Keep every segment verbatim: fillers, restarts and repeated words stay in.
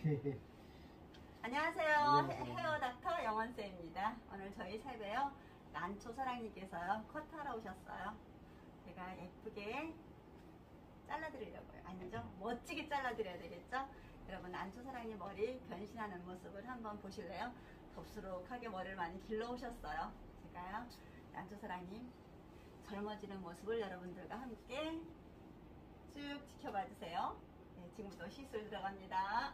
안녕하세요. 안녕하세요. 헤어닥터 영원쌤입니다. 오늘 저희 샵에요. 난초사랑님께서요. 커트하러 오셨어요. 제가 예쁘게 잘라드리려고요. 아니죠? 멋지게 잘라드려야 되겠죠? 여러분 난초사랑님 머리 변신하는 모습을 한번 보실래요? 덥수룩하게 머리를 많이 길러오셨어요. 제가요. 난초사랑님 젊어지는 모습을 여러분들과 함께 쭉 지켜봐 주세요. 네, 지금부터 시술 들어갑니다.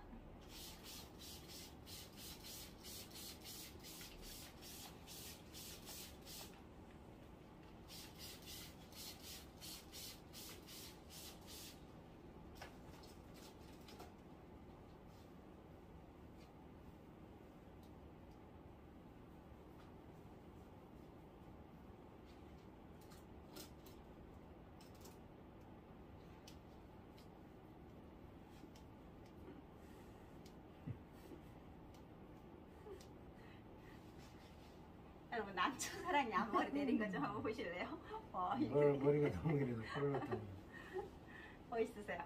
여러분 난초사랑이 앞머리 내린 거 좀 한번 보실래요? 와, 머, 머리가 너무 그래도 파랗다. 멋있으세요.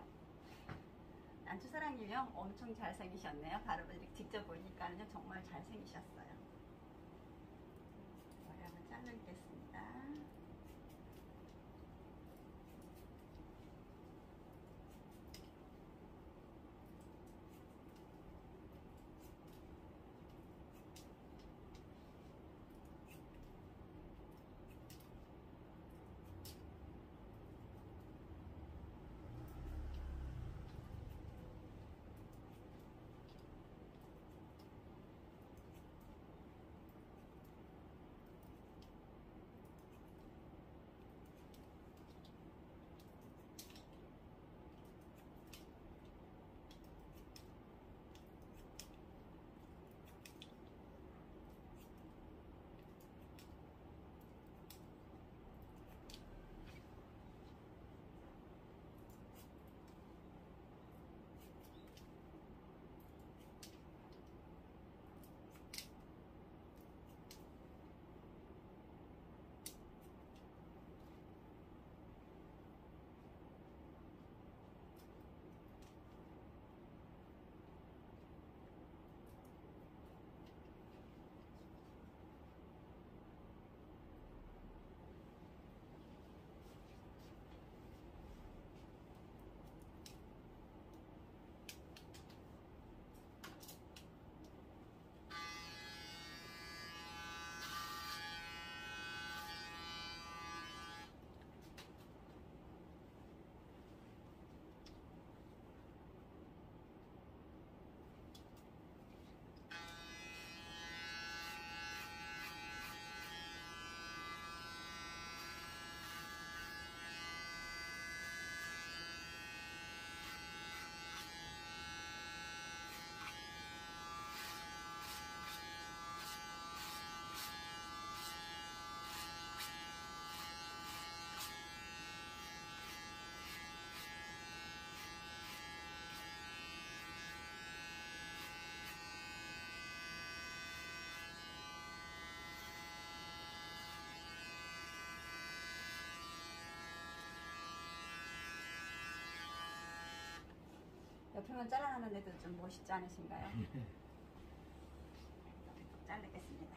난초사랑님요 엄청 잘생기셨네요. 바로 이렇게 직접 보니까는요 정말 잘생기셨어요. 머리 한번 잘라주겠습니다. 옆에만 잘라놨는데도 좀 멋있지 않으신가요? 자르겠습니다.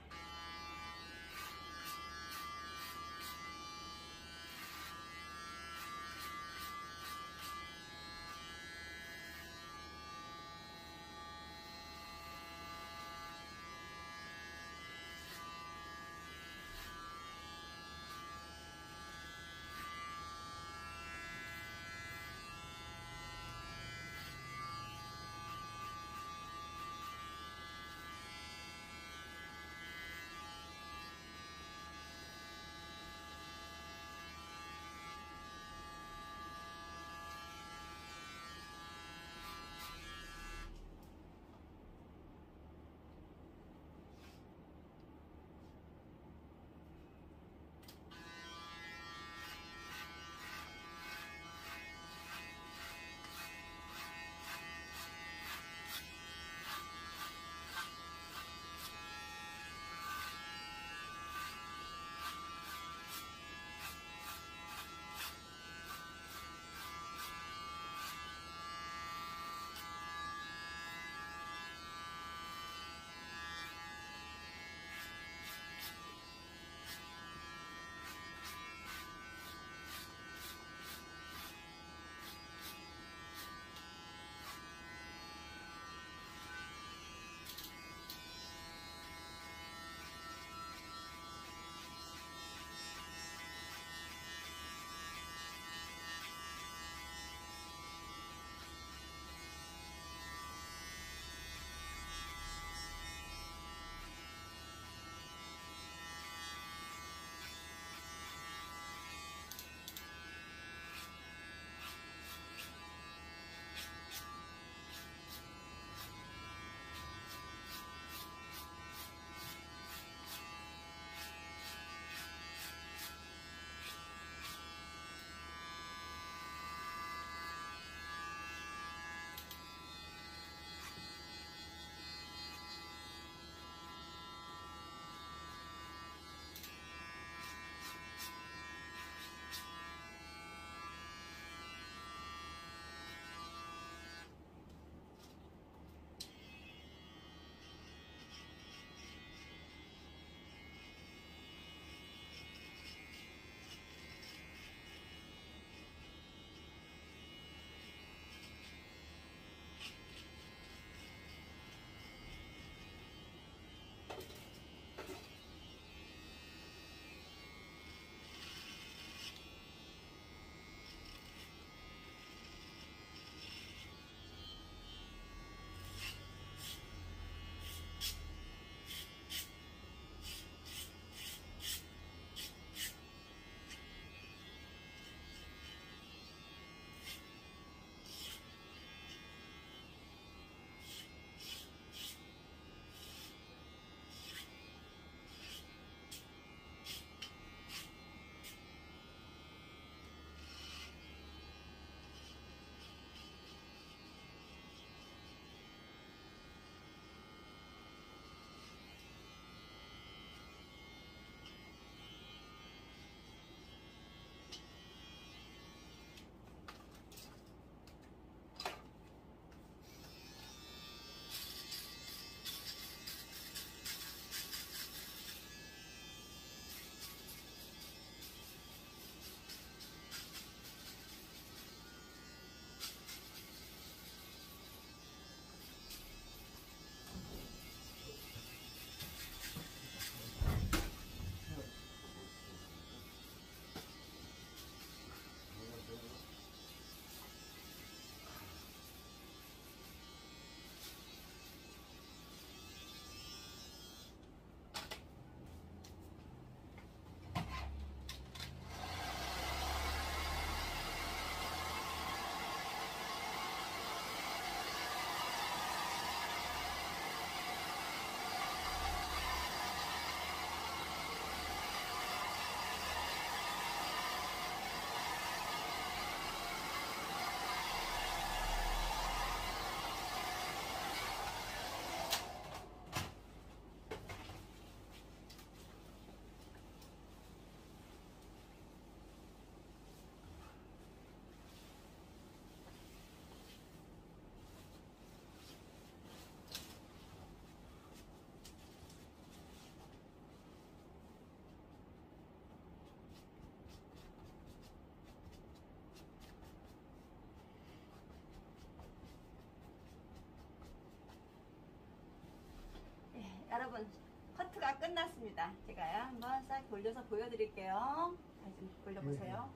끝났습니다. 제가요 한번 싹 돌려서 보여드릴게요. 다시 좀 돌려보세요.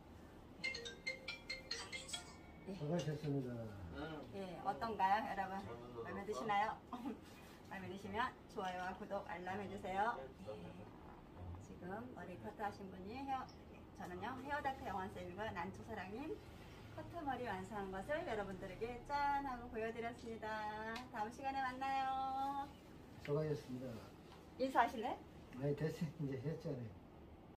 수고하셨습니다. 예, 어떤가요, 여러분? 마음에 드시나요? 마음에 드시면 좋아요와 구독, 알람 해주세요. 예, 지금 머리 커트 하신 분이 헤어, 저는요 헤어다크 영환쌤과 난초사랑님 커트 머리 완성한 것을 여러분들에게 짠 하고 보여드렸습니다. 다음 시간에 만나요. 수고하셨습니다. 인사하실래요? 아니 됐어요. 이제 했잖아요.